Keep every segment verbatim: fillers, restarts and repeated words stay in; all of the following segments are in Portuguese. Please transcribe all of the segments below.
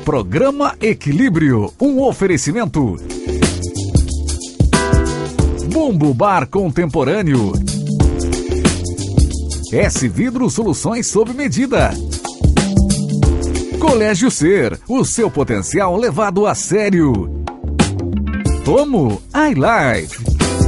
Programa Equilíbrio, um oferecimento. Bumbo Bar Contemporâneo. S Vidro Soluções sob medida. Colégio Ser, o seu potencial levado a sério. Tomo iLife.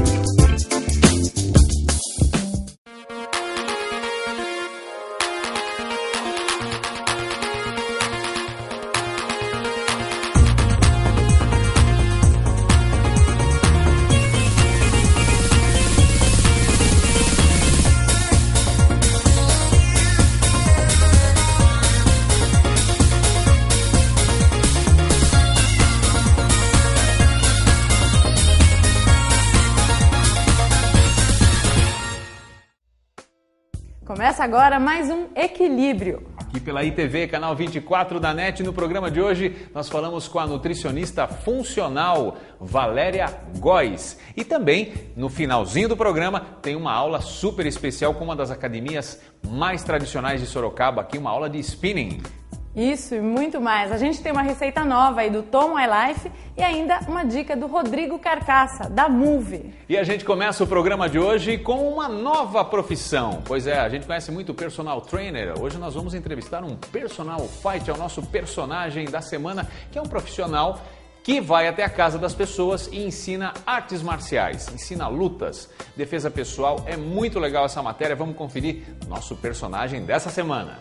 Começa agora mais um Equilíbrio. Aqui pela I T V, canal vinte e quatro da NET, no programa de hoje nós falamos com a nutricionista funcional Valéria Góes. E também, no finalzinho do programa, tem uma aula super especial com uma das academias mais tradicionais de Sorocaba, aqui uma aula de spinning. Isso e muito mais. A gente tem uma receita nova aí do Tomo iLife e ainda uma dica do Rodrigo Carcaça, da Move. E a gente começa o programa de hoje com uma nova profissão. Pois é, a gente conhece muito o personal trainer. Hoje nós vamos entrevistar um personal fight, é o nosso personagem da semana, que é um profissional que vai até a casa das pessoas e ensina artes marciais, ensina lutas, defesa pessoal. É muito legal essa matéria, vamos conferir nosso personagem dessa semana.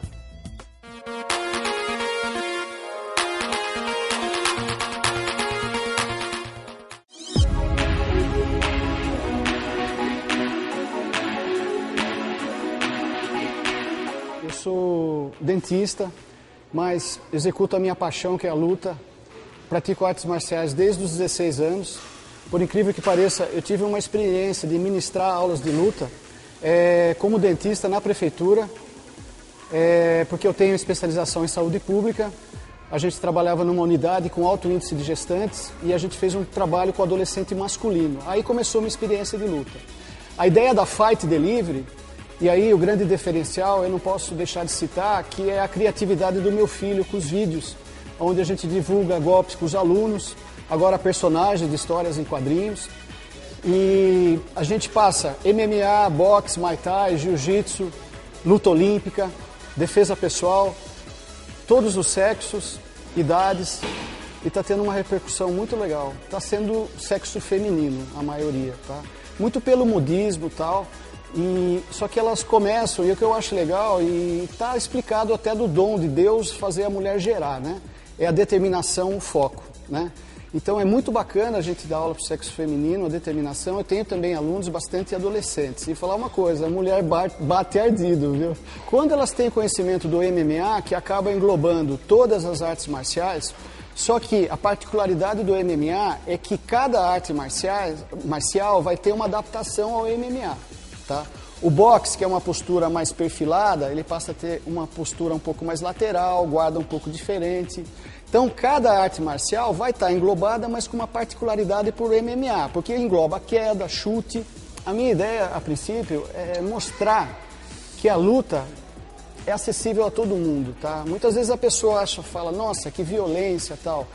Eu sou dentista, mas executo a minha paixão, que é a luta. Pratico artes marciais desde os dezesseis anos. Por incrível que pareça, eu tive uma experiência de ministrar aulas de luta é, como dentista na prefeitura, é, porque eu tenho especialização em saúde pública. A gente trabalhava numa unidade com alto índice de gestantes e a gente fez um trabalho com adolescente masculino. Aí começou uma experiência de luta. A ideia da Fight Delivery, e aí o grande diferencial, eu não posso deixar de citar, que é a criatividade do meu filho com os vídeos, onde a gente divulga golpes com os alunos, agora personagens de histórias em quadrinhos. E a gente passa M M A, boxe, Muay Thai, Jiu-Jitsu, luta olímpica, defesa pessoal, todos os sexos, idades, e está tendo uma repercussão muito legal. Está sendo sexo feminino, a maioria, tá? Muito pelo modismo e tal. E, só que elas começam, e o que eu acho legal, e está explicado até do dom de Deus fazer a mulher gerar, né? É a determinação, o foco, né? Então é muito bacana a gente dar aula para o sexo feminino, a determinação. Eu tenho também alunos bastante adolescentes. E falar uma coisa, a mulher bate ardido, viu? Quando elas têm conhecimento do M M A, que acaba englobando todas as artes marciais, só que a particularidade do M M A é que cada arte marcial, marcial vai ter uma adaptação ao M M A. Tá? O boxe, que é uma postura mais perfilada, ele passa a ter uma postura um pouco mais lateral, guarda um pouco diferente. Então, cada arte marcial vai estar englobada, mas com uma particularidade por M M A, porque engloba queda, chute. A minha ideia, a princípio, é mostrar que a luta é acessível a todo mundo. Tá? Muitas vezes a pessoa acha, fala, nossa, que violência e tal.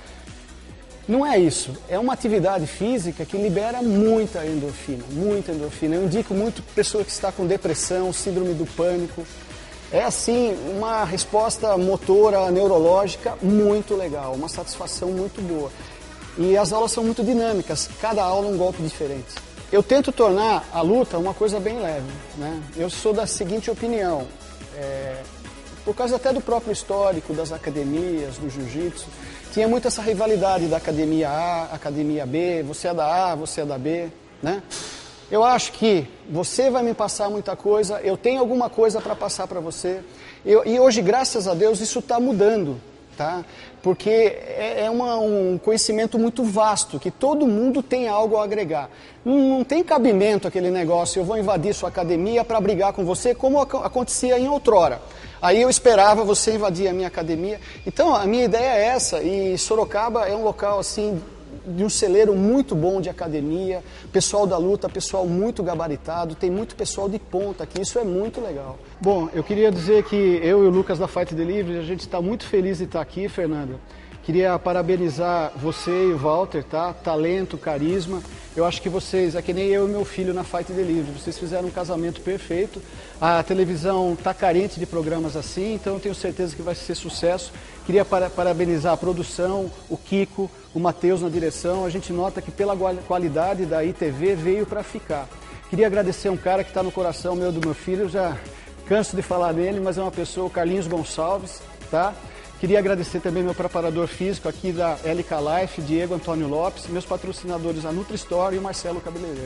Não é isso, é uma atividade física que libera muita endorfina, muita endorfina. Eu indico muito pessoa que está com depressão, síndrome do pânico. É assim, uma resposta motora, neurológica muito legal, uma satisfação muito boa. E as aulas são muito dinâmicas, cada aula um golpe diferente. Eu tento tornar a luta uma coisa bem leve, né? Eu sou da seguinte opinião, é, por causa até do próprio histórico das academias, do jiu-jitsu, tinha muito essa rivalidade da academia A, academia B, você é da A, você é da B, né? Eu acho que você vai me passar muita coisa, eu tenho alguma coisa para passar para você. Eu, e hoje, graças a Deus, isso está mudando, tá? Porque é, é uma, um conhecimento muito vasto, que todo mundo tem algo a agregar. Não, não tem cabimento aquele negócio, eu vou invadir sua academia para brigar com você, como ac acontecia em outrora. Aí eu esperava você invadir a minha academia. Então, a minha ideia é essa, e Sorocaba é um local, assim, de um celeiro muito bom de academia, pessoal da luta, pessoal muito gabaritado, tem muito pessoal de ponta aqui, isso é muito legal. Bom, eu queria dizer que eu e o Lucas da Fight Delivery, a gente está muito feliz de estar aqui, Fernanda, Queria parabenizar você e o Walter, tá? Talento, carisma. Eu acho que vocês, é que nem eu e meu filho na Fight Delivery, vocês fizeram um casamento perfeito. A televisão está carente de programas assim, então eu tenho certeza que vai ser sucesso. Queria para, parabenizar a produção, o Kiko, o Matheus na direção. A gente nota que pela qualidade da I T V veio para ficar. Queria agradecer um cara que está no coração meu do meu filho, já canso de falar nele, mas é uma pessoa, o Carlinhos Gonçalves, tá? Queria agradecer também meu preparador físico aqui da L K Life, Diego Antônio Lopes, meus patrocinadores, a NutriStore e o Marcelo Cabeleireiro.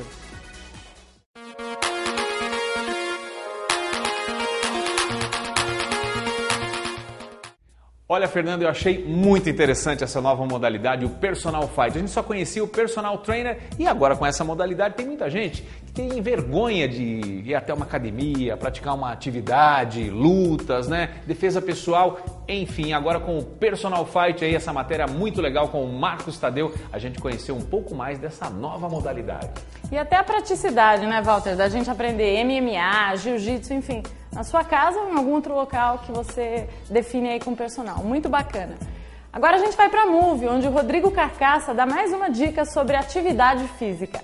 Olha, Fernando, eu achei muito interessante essa nova modalidade, o Personal Fight. A gente só conhecia o Personal Trainer e agora com essa modalidade tem muita gente que tem vergonha de ir até uma academia, praticar uma atividade, lutas, né? Defesa pessoal, enfim. Agora com o Personal Fight aí, essa matéria muito legal com o Marcos Tadeu, a gente conheceu um pouco mais dessa nova modalidade. E até a praticidade, né, Walter? Da gente aprender M M A, Jiu-Jitsu, enfim, na sua casa ou em algum outro local que você define aí com o personal. Muito bacana. Agora a gente vai para a Move, onde o Rodrigo Carcaça dá mais uma dica sobre atividade física.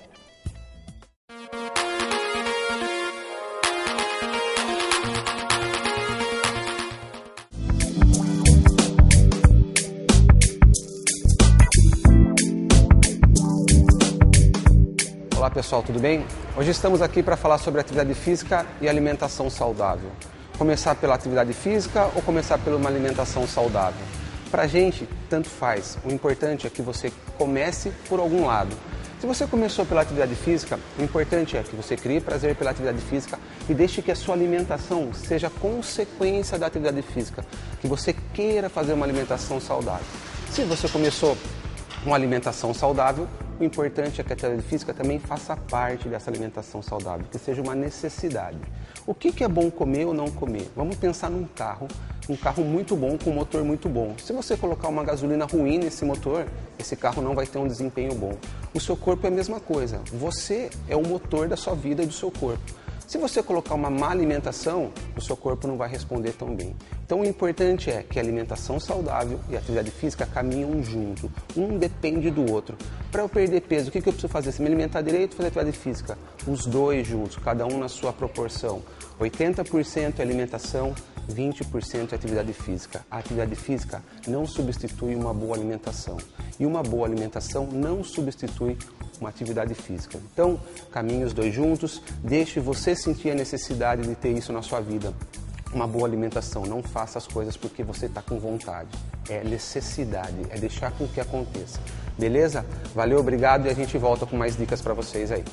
Olá pessoal, tudo bem? Hoje estamos aqui para falar sobre atividade física e alimentação saudável. Começar pela atividade física ou começar por uma alimentação saudável? Para a gente, tanto faz. O importante é que você comece por algum lado. Se você começou pela atividade física, o importante é que você crie prazer pela atividade física e deixe que a sua alimentação seja consequência da atividade física, que você queira fazer uma alimentação saudável. Se você começou uma alimentação saudável, o importante é que a atividade física também faça parte dessa alimentação saudável, que seja uma necessidade. O que que é bom comer ou não comer? Vamos pensar num carro, um carro muito bom, com um motor muito bom. Se você colocar uma gasolina ruim nesse motor, esse carro não vai ter um desempenho bom. O seu corpo é a mesma coisa. Você é o motor da sua vida e do seu corpo. Se você colocar uma má alimentação, o seu corpo não vai responder tão bem. Então o importante é que a alimentação saudável e a atividade física caminham junto. Um depende do outro. Para eu perder peso, o que eu preciso fazer? Se me alimentar direito, fazer atividade física. Os dois juntos, cada um na sua proporção. oitenta por cento é alimentação, vinte por cento é atividade física. A atividade física não substitui uma boa alimentação. E uma boa alimentação não substitui uma atividade física. Então, caminhe os dois juntos, deixe você sentir a necessidade de ter isso na sua vida. Uma boa alimentação, não faça as coisas porque você está com vontade. É necessidade, é deixar com que aconteça. Beleza? Valeu, obrigado e a gente volta com mais dicas para vocês aí.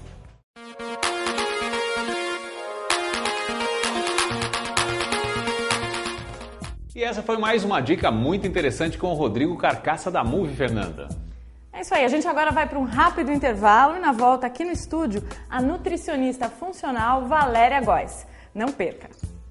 E essa foi mais uma dica muito interessante com o Rodrigo Carcaça da Move, Fernanda. É isso aí, a gente agora vai para um rápido intervalo e na volta aqui no estúdio, a nutricionista funcional Valéria Góes. Não perca!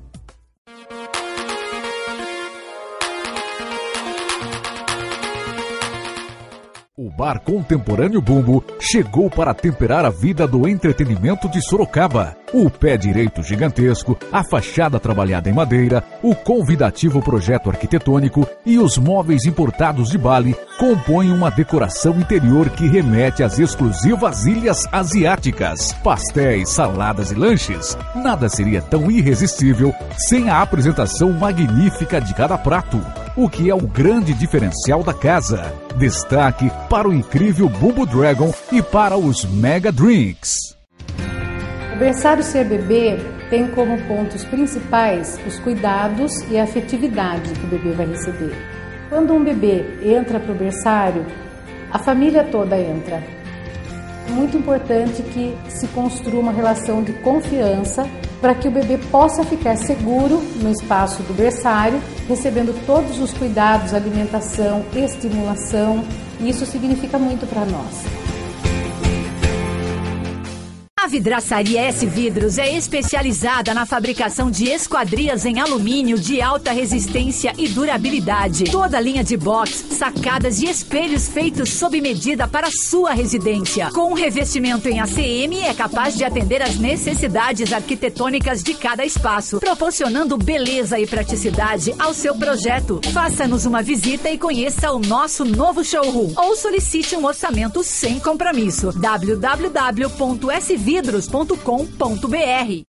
O Bar Contemporâneo Bumbo chegou para temperar a vida do entretenimento de Sorocaba. O pé direito gigantesco, a fachada trabalhada em madeira, o convidativo projeto arquitetônico e os móveis importados de Bali compõem uma decoração interior que remete às exclusivas ilhas asiáticas. Pastéis, saladas e lanches. Nada seria tão irresistível sem a apresentação magnífica de cada prato, o que é o grande diferencial da casa. Destaque para o incrível Bumbo Dragon e para os Mega Drinks. O berçário Ser Bebê tem como pontos principais os cuidados e a afetividade que o bebê vai receber. Quando um bebê entra para o berçário, a família toda entra. É muito importante que se construa uma relação de confiança para que o bebê possa ficar seguro no espaço do berçário, recebendo todos os cuidados, alimentação, estimulação, e isso significa muito para nós. A Vidraçaria S Vidros é especializada na fabricação de esquadrias em alumínio de alta resistência e durabilidade. Toda a linha de box, sacadas e espelhos feitos sob medida para sua residência. Com um revestimento em A C M, é capaz de atender às necessidades arquitetônicas de cada espaço, proporcionando beleza e praticidade ao seu projeto. Faça-nos uma visita e conheça o nosso novo showroom ou solicite um orçamento sem compromisso. w w w ponto s vidros ponto com ponto b r.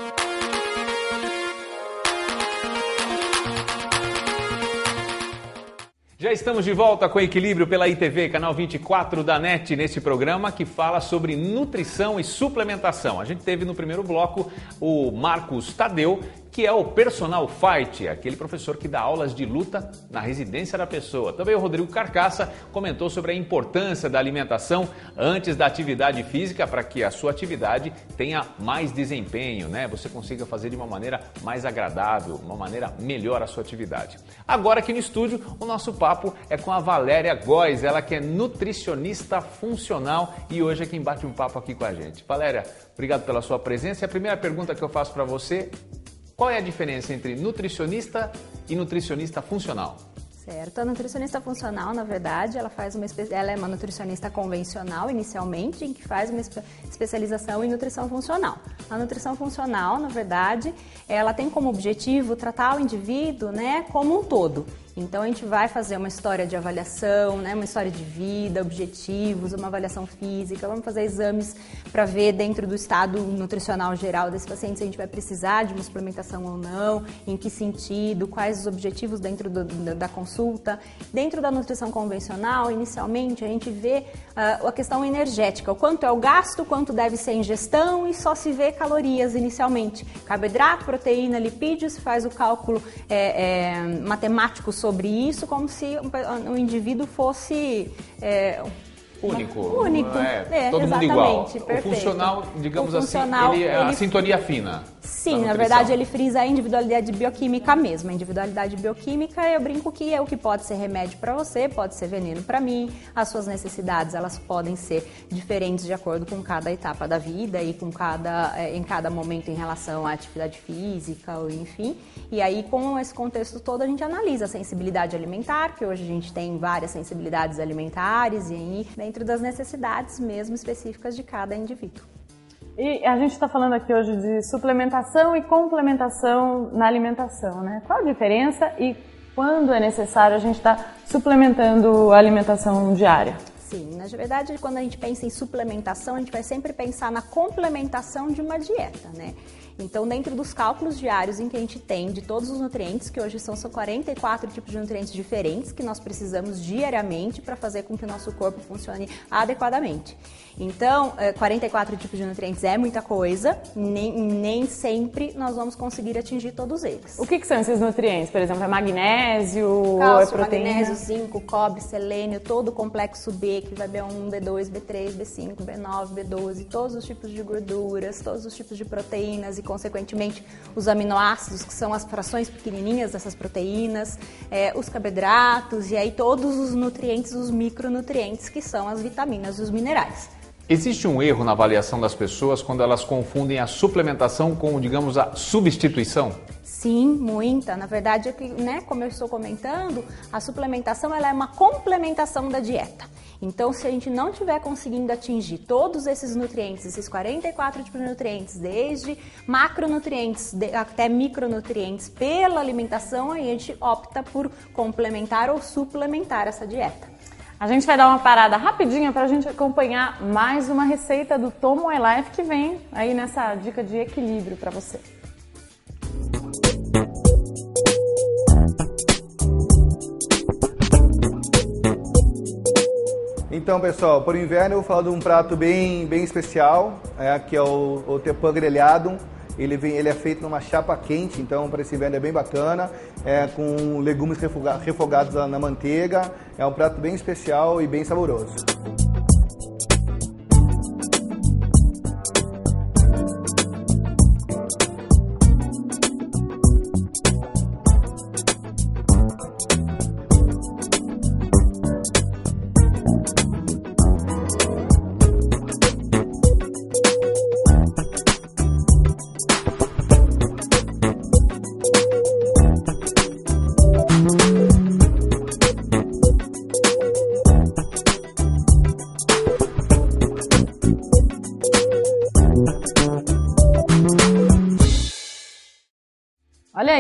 Já estamos de volta com Equilíbrio pela I T V, canal vinte e quatro da NET, nesse programa que fala sobre nutrição e suplementação. A gente teve no primeiro bloco o Marcos Tadeu, que é o Personal Fight, aquele professor que dá aulas de luta na residência da pessoa. Também o Rodrigo Carcaça comentou sobre a importância da alimentação antes da atividade física para que a sua atividade tenha mais desempenho, né? Você consiga fazer de uma maneira mais agradável, uma maneira melhor a sua atividade. Agora aqui no estúdio, o nosso papo é com a Valéria Góes, ela que é nutricionista funcional e hoje é quem bate um papo aqui com a gente. Valéria, obrigado pela sua presença. E a primeira pergunta que eu faço para você: qual é a diferença entre nutricionista e nutricionista funcional? Certo, a nutricionista funcional, na verdade, ela faz uma ela é uma nutricionista convencional inicialmente, em que faz uma espe especialização em nutrição funcional. A nutrição funcional, na verdade, ela tem como objetivo tratar o indivíduo, né, como um todo. Então a gente vai fazer uma história de avaliação, né, uma história de vida, objetivos, uma avaliação física, vamos fazer exames para ver dentro do estado nutricional geral desse paciente se a gente vai precisar de uma suplementação ou não, em que sentido, quais os objetivos dentro do, da, da consulta. Dentro da nutrição convencional, inicialmente a gente vê uh, a questão energética, o quanto é o gasto, quanto deve ser a ingestão e só se vê calorias inicialmente. Carboidrato, proteína, lipídios, faz o cálculo é, é, matemático sobre isso, como se o indivíduo fosse é, único. Único. É, é, todo mundo igual. Perfeito. O funcional, digamos o funcional, assim, ele é a ele... sintonia fina. Sim, na verdade ele frisa a individualidade bioquímica mesmo. A individualidade bioquímica, eu brinco que é o que pode ser remédio para você, pode ser veneno para mim. As suas necessidades, elas podem ser diferentes de acordo com cada etapa da vida e com cada, em cada momento em relação à atividade física, ou enfim. E aí, com esse contexto todo, a gente analisa a sensibilidade alimentar, que hoje a gente tem várias sensibilidades alimentares, e aí dentro das necessidades mesmo específicas de cada indivíduo. E a gente está falando aqui hoje de suplementação e complementação na alimentação, né? Qual a diferença e quando é necessário a gente estar tá suplementando a alimentação diária? Sim, na verdade, quando a gente pensa em suplementação, a gente vai sempre pensar na complementação de uma dieta, né? Então, dentro dos cálculos diários em que a gente tem de todos os nutrientes, que hoje são só quarenta e quatro tipos de nutrientes diferentes que nós precisamos diariamente para fazer com que o nosso corpo funcione adequadamente. Então, quarenta e quatro tipos de nutrientes é muita coisa, nem, nem sempre nós vamos conseguir atingir todos eles. O que, que são esses nutrientes? Por exemplo, é magnésio, cálcio, é proteína? Magnésio, zinco, cobre, selênio, todo o complexo B, que vai B um, B dois, B três, B cinco, B nove, B doze, todos os tipos de gorduras, todos os tipos de proteínas e, consequentemente, os aminoácidos, que são as frações pequenininhas dessas proteínas, é, os carboidratos e aí todos os nutrientes, os micronutrientes, que são as vitaminas e os minerais. Existe um erro na avaliação das pessoas quando elas confundem a suplementação com, digamos, a substituição? Sim, muita. Na verdade, né, como eu estou comentando, a suplementação ela é uma complementação da dieta. Então, se a gente não estiver conseguindo atingir todos esses nutrientes, esses quarenta e quatro tipos de nutrientes, desde macronutrientes até micronutrientes, pela alimentação, aí a gente opta por complementar ou suplementar essa dieta. A gente vai dar uma parada rapidinha para a gente acompanhar mais uma receita do Tom My Life que vem aí nessa dica de equilíbrio para você. Então, pessoal, para o inverno eu vou falar de um prato bem, bem especial, é, que é o, o tepã grelhado. Ele, vem, ele é feito numa chapa quente, então para esse inverno é bem bacana, é, com legumes refoga, refogados na manteiga. É um prato bem especial e bem saboroso.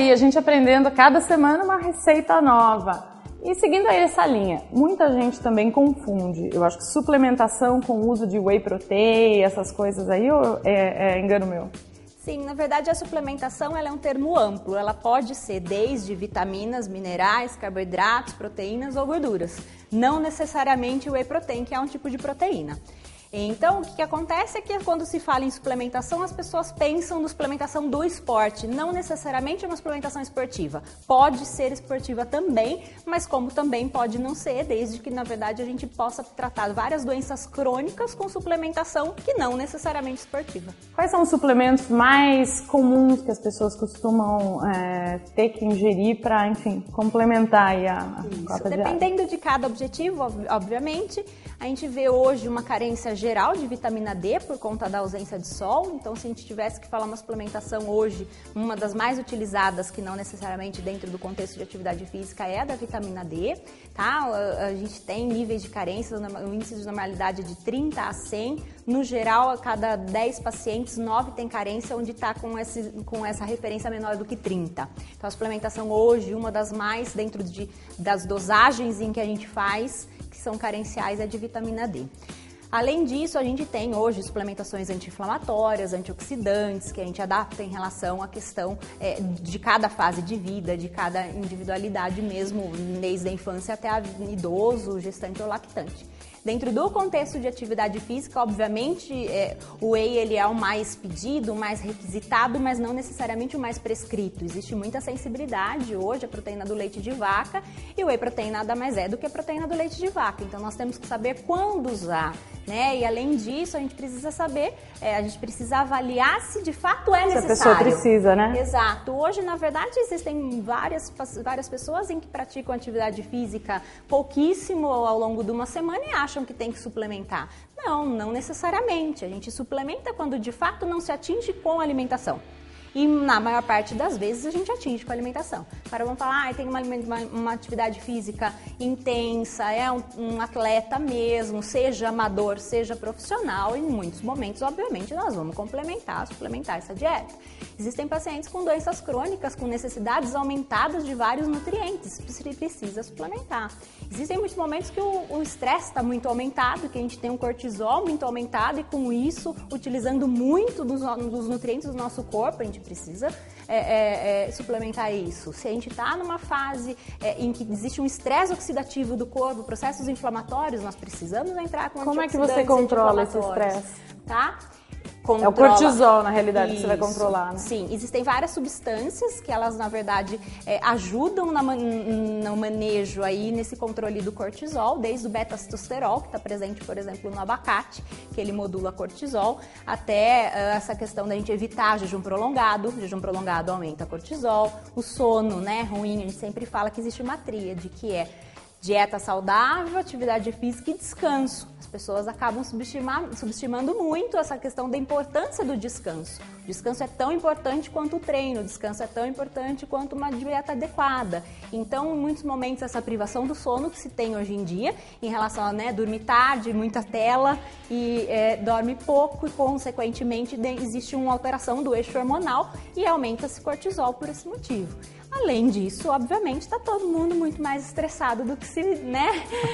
aí, a gente aprendendo cada semana uma receita nova. E seguindo aí essa linha, muita gente também confunde, eu acho que suplementação com o uso de whey protein, essas coisas aí, ou é, é engano meu? Sim, na verdade a suplementação ela é um termo amplo, ela pode ser desde vitaminas, minerais, carboidratos, proteínas ou gorduras, não necessariamente o whey protein, que é um tipo de proteína. Então, o que, que acontece é que quando se fala em suplementação, as pessoas pensam na suplementação do esporte, não necessariamente uma suplementação esportiva. Pode ser esportiva também, mas como também pode não ser, desde que, na verdade, a gente possa tratar várias doenças crônicas com suplementação que não necessariamente esportiva. Quais são os suplementos mais comuns que as pessoas costumam é, ter que ingerir para, enfim, complementar aí a, a cota diária? Dependendo de cada objetivo, obviamente, a gente vê hoje uma carência geral de vitamina D por conta da ausência de sol. Então, se a gente tivesse que falar uma suplementação hoje, uma das mais utilizadas, que não necessariamente dentro do contexto de atividade física, é a da vitamina D, tá? A gente tem níveis de carência, o índice de normalidade de trinta a cem. No geral, a cada dez pacientes, nove tem carência, onde está com, esse, com essa referência menor do que trinta. Então, a suplementação hoje, uma das mais dentro de, das dosagens em que a gente faz, que são carenciais, é de vitamina D. Além disso, a gente tem hoje suplementações anti-inflamatórias, antioxidantes, que a gente adapta em relação à questão é, de cada fase de vida, de cada individualidade mesmo, desde a infância até a idoso, gestante ou lactante. Dentro do contexto de atividade física, obviamente, é, o whey ele é o mais pedido, o mais requisitado, mas não necessariamente o mais prescrito. Existe muita sensibilidade hoje à proteína do leite de vaca e o whey protein nada mais é do que a proteína do leite de vaca. Então, nós temos que saber quando usar, né? E, além disso, a gente precisa saber, é, a gente precisa avaliar se de fato é necessário. Se a pessoa precisa, né? Exato. Hoje, na verdade, existem várias, várias pessoas em que praticam atividade física pouquíssimo ao longo de uma semana e acham acham que tem que suplementar. Não, não necessariamente. A gente suplementa quando de fato não se atinge com a alimentação. E na maior parte das vezes a gente atinge com a alimentação. Agora vamos falar, ah, tem uma, uma, uma atividade física intensa, é um, um atleta mesmo, seja amador, seja profissional, em muitos momentos, obviamente, nós vamos complementar, suplementar essa dieta. Existem pacientes com doenças crônicas, com necessidades aumentadas de vários nutrientes, precisa suplementar. Existem muitos momentos que o estresse está muito aumentado, que a gente tem um cortisol muito aumentado e com isso, utilizando muito dos, dos nutrientes do nosso corpo, a gente precisa é, é, é, suplementar isso. Se a gente está numa fase é, em que existe um estresse oxidativo do corpo, processos inflamatórios, nós precisamos entrar com Como é que você controla esse estresse? Tá? Controla. É o cortisol, na realidade, Isso. que você vai controlar, né? Sim, existem várias substâncias que elas, na verdade, é, ajudam na man no manejo aí, nesse controle do cortisol, desde o beta-cistosterol, que está presente, por exemplo, no abacate, que ele modula cortisol, até uh, essa questão da gente evitar jejum prolongado. O jejum prolongado aumenta cortisol. O sono, né, ruim, a gente sempre fala que existe uma tríade, que é dieta saudável, atividade física e descanso. As pessoas acabam subestimando muito essa questão da importância do descanso. O descanso é tão importante quanto o treino, o descanso é tão importante quanto uma dieta adequada. Então, em muitos momentos, essa privação do sono que se tem hoje em dia, em relação a né, dormir tarde, muita tela e é, dorme pouco e, consequentemente, existe uma alteração do eixo hormonal e aumenta-se cortisol por esse motivo. Além disso, obviamente, está todo mundo muito mais estressado do que se, né,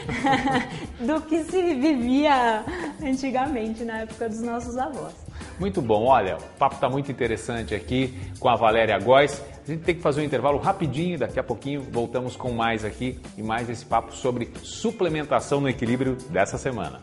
do que se vivia antigamente, na época dos nossos avós. Muito bom, olha, o papo está muito interessante aqui com a Valéria Góes. A gente tem que fazer um intervalo rapidinho, daqui a pouquinho voltamos com mais aqui e mais esse papo sobre suplementação no equilíbrio dessa semana.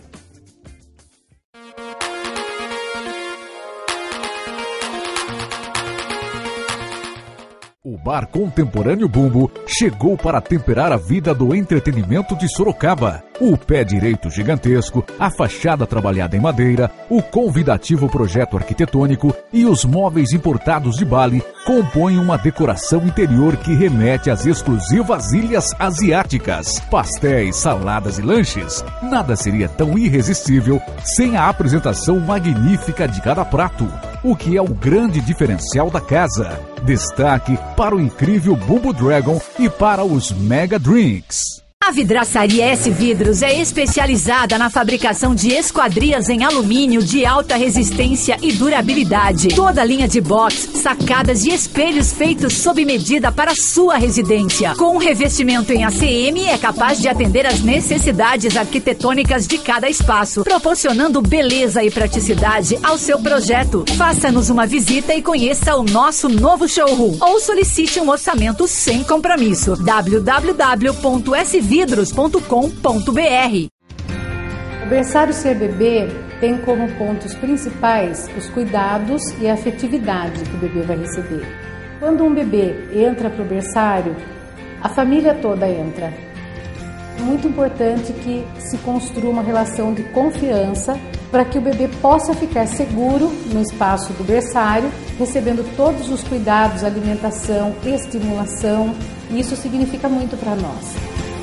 O Bar Contemporâneo Bumbo chegou para temperar a vida do entretenimento de Sorocaba. O pé direito gigantesco, a fachada trabalhada em madeira, o convidativo projeto arquitetônico e os móveis importados de Bali compõem uma decoração interior que remete às exclusivas ilhas asiáticas. Pastéis, saladas e lanches. Nada seria tão irresistível sem a apresentação magnífica de cada prato, o que é o grande diferencial da casa. Destaque para o incrível Bumbo Dragon e para os Mega Drinks. A Vidraçaria S Vidros é especializada na fabricação de esquadrias em alumínio de alta resistência e durabilidade. Toda a linha de box, sacadas e espelhos feitos sob medida para a sua residência. Com um revestimento em A C M, é capaz de atender às necessidades arquitetônicas de cada espaço, proporcionando beleza e praticidade ao seu projeto. Faça-nos uma visita e conheça o nosso novo showroom ou solicite um orçamento sem compromisso. w w w ponto s vidros ponto com ponto b r. O berçário ser bebê tem como pontos principais os cuidados e a afetividade que o bebê vai receber. Quando um bebê entra para o berçário, a família toda entra. É muito importante que se construa uma relação de confiança para que o bebê possa ficar seguro no espaço do berçário, recebendo todos os cuidados, alimentação, estimulação, e isso significa muito para nós.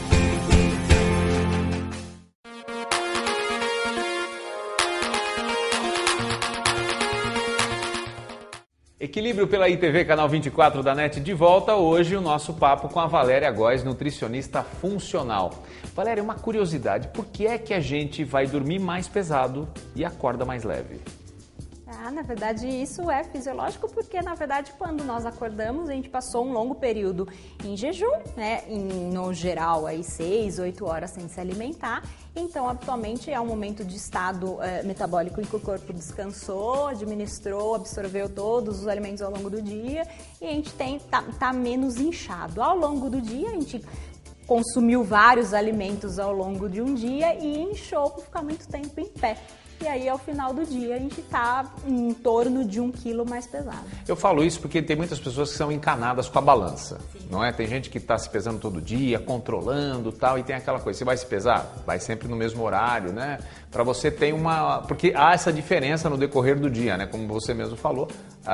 Equilíbrio pela I T V, canal vinte e quatro da NET, de volta. Hoje o nosso papo com a Valéria Góes, nutricionista funcional. Valéria, uma curiosidade, por que é que a gente vai dormir mais pesado e acorda mais leve? Ah, na verdade isso é fisiológico porque, na verdade, quando nós acordamos, a gente passou um longo período em jejum, né, em, no geral, aí seis, oito horas sem se alimentar. Então, habitualmente, é um momento de estado é, metabólico em que o corpo descansou, administrou, absorveu todos os alimentos ao longo do dia e a gente tem, tá, tá menos inchado. Ao longo do dia, a gente consumiu vários alimentos ao longo de um dia e inchou por ficar muito tempo em pé. E aí, ao final do dia, a gente está em torno de um quilo mais pesado. Eu falo isso porque tem muitas pessoas que são encanadas com a balança, sim, não é? Tem gente que está se pesando todo dia, controlando tal, e tem aquela coisa, você vai se pesar? Vai sempre no mesmo horário, né? Para você ter uma... Porque há essa diferença no decorrer do dia, né? Como você mesmo falou,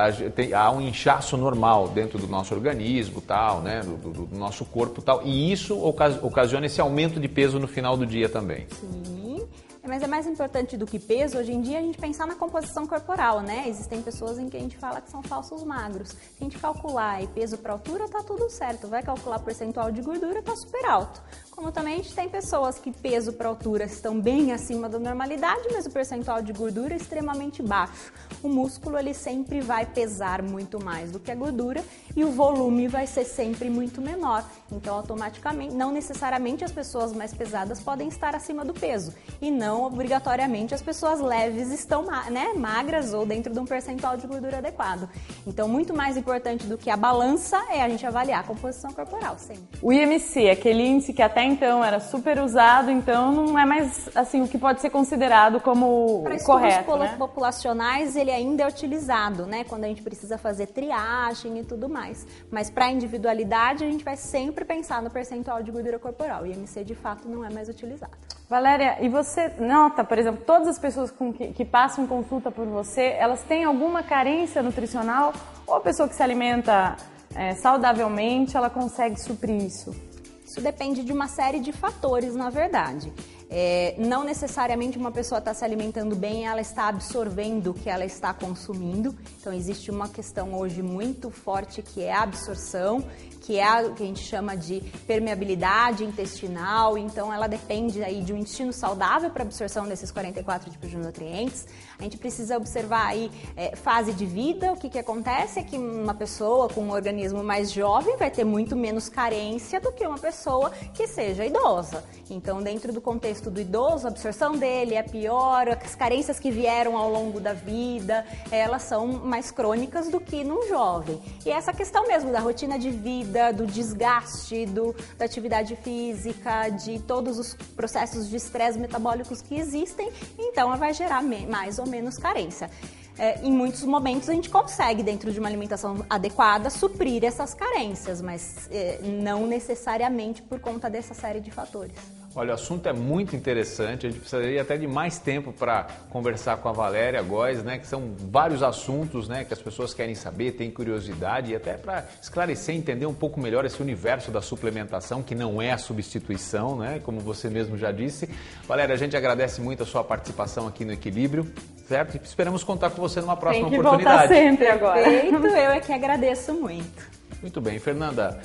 há um inchaço normal dentro do nosso organismo, tal, né? Do, do, do nosso corpo, tal, e isso ocasiona esse aumento de peso no final do dia também. Sim. Mas é mais importante do que peso, hoje em dia, a gente pensar na composição corporal, né? Existem pessoas em que a gente fala que são falsos magros. Se a gente calcular aí peso para altura, tá tudo certo. Vai calcular percentual de gordura, tá super alto. Como também a gente tem pessoas que peso para altura estão bem acima da normalidade, mas o percentual de gordura é extremamente baixo. O músculo, ele sempre vai pesar muito mais do que a gordura e o volume vai ser sempre muito menor. Então, automaticamente, não necessariamente as pessoas mais pesadas podem estar acima do peso e não obrigatoriamente as pessoas leves estão, né, magras ou dentro de um percentual de gordura adequado. Então, muito mais importante do que a balança é a gente avaliar a composição corporal, sempre. O I M C, aquele índice que até então era super usado, então não é mais assim o que pode ser considerado como Para correto, estudos né? populacionais, ele ainda é utilizado, né, quando a gente precisa fazer triagem e tudo mais. Mas para individualidade, a gente vai sempre pensar no percentual de gordura corporal. O I M C, de fato, não é mais utilizado. Valéria, e você nota, por exemplo, todas as pessoas com que, que passam consulta por você, elas têm alguma carência nutricional? Ou a pessoa que se alimenta é, saudavelmente, ela consegue suprir isso? Isso depende de uma série de fatores, na verdade. É, não necessariamente uma pessoa está se alimentando bem, ela está absorvendo o que ela está consumindo. Então, existe uma questão hoje muito forte que é a absorção, que é o que a gente chama de permeabilidade intestinal. Então, ela depende aí de um intestino saudável para absorção desses quarenta e quatro tipos de nutrientes. A gente precisa observar aí é, fase de vida. O que, que acontece é que uma pessoa com um organismo mais jovem vai ter muito menos carência do que uma pessoa que seja idosa. Então, dentro do contexto do idoso, a absorção dele é pior, as carências que vieram ao longo da vida, elas são mais crônicas do que num jovem. E essa questão mesmo da rotina de vida, do desgaste, do, da atividade física, de todos os processos de estresse metabólicos que existem, então ela vai gerar mais ou menos carência. É, em muitos momentos a gente consegue, dentro de uma alimentação adequada, suprir essas carências, mas é, não necessariamente por conta dessa série de fatores. Olha, o assunto é muito interessante, a gente precisaria até de mais tempo para conversar com a Valéria Góes, né, que são vários assuntos, né, que as pessoas querem saber, têm curiosidade, e até para esclarecer e entender um pouco melhor esse universo da suplementação, que não é a substituição, né, como você mesmo já disse. Valéria, a gente agradece muito a sua participação aqui no Equilíbrio, certo? E esperamos contar com você numa próxima oportunidade. oportunidade. Tem que voltar sempre agora. Perfeito, eu é que agradeço muito. Muito bem, Fernanda.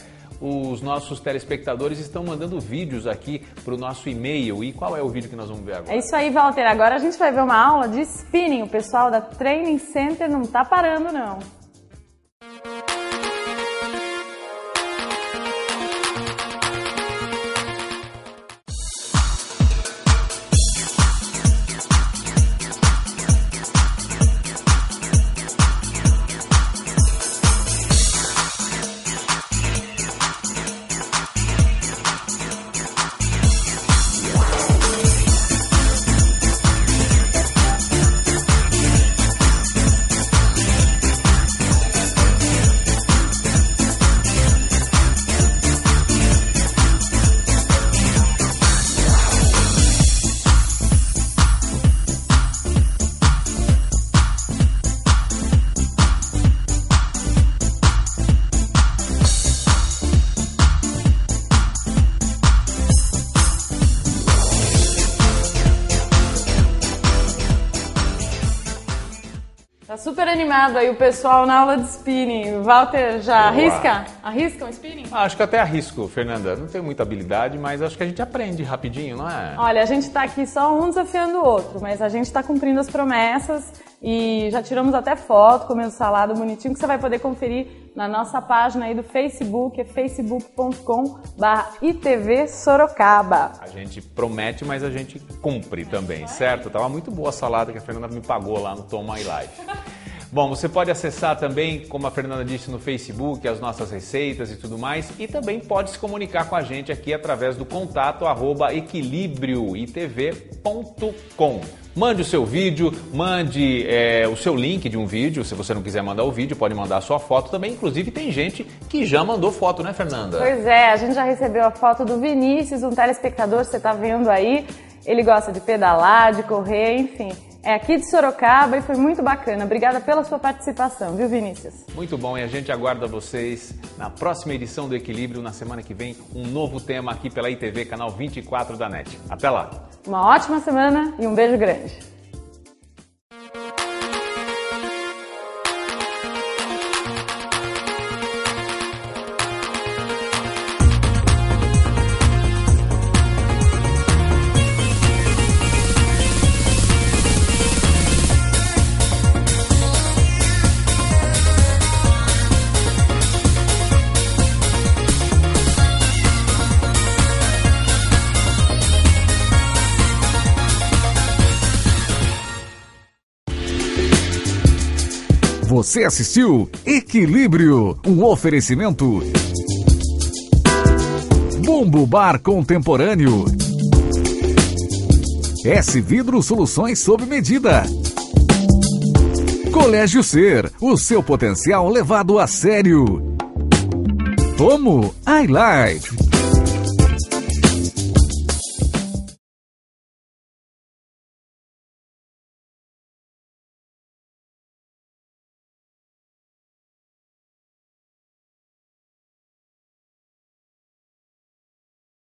os nossos telespectadores estão mandando vídeos aqui para o nosso e-mail. E qual é o vídeo que nós vamos ver agora? É isso aí, Walter. Agora a gente vai ver uma aula de spinning. O pessoal da Training Center não tá parando, não. Tá super animado aí o pessoal na aula de spinning. Walter, já arrisca? Arrisca um spinning? Ah, acho que até arrisco, Fernanda. Não tenho muita habilidade, mas acho que a gente aprende rapidinho, não é? Olha, a gente tá aqui só um desafiando o outro, mas a gente tá cumprindo as promessas e já tiramos até foto, comendo salada bonitinho, que você vai poder conferir na nossa página aí do Facebook, é facebook ponto com barra I T V Sorocaba. A gente promete, mas a gente cumpre também, certo? Tava muito boa a salada que a Fernanda me pagou lá no Tom My Life. Bom, você pode acessar também, como a Fernanda disse, no Facebook, as nossas receitas e tudo mais, e também pode se comunicar com a gente aqui através do contato arroba equilíbrio I T V ponto com. Mande o seu vídeo, mande é, o seu link de um vídeo, se você não quiser mandar o vídeo, pode mandar a sua foto também. Inclusive tem gente que já mandou foto, né, Fernanda? Pois é, a gente já recebeu a foto do Vinícius, um telespectador, você tá vendo aí, ele gosta de pedalar, de correr, enfim. É aqui de Sorocaba e foi muito bacana. Obrigada pela sua participação, viu, Vinícius? Muito bom, e a gente aguarda vocês na próxima edição do Equilíbrio, na semana que vem, um novo tema aqui pela I T V, canal vinte e quatro da NET. Até lá! Uma ótima semana e um beijo grande. Você assistiu Equilíbrio, um oferecimento Bumbo Bar Contemporâneo, S Vidro Soluções sob medida, Colégio Ser, o seu potencial levado a sério. Tomo iLife.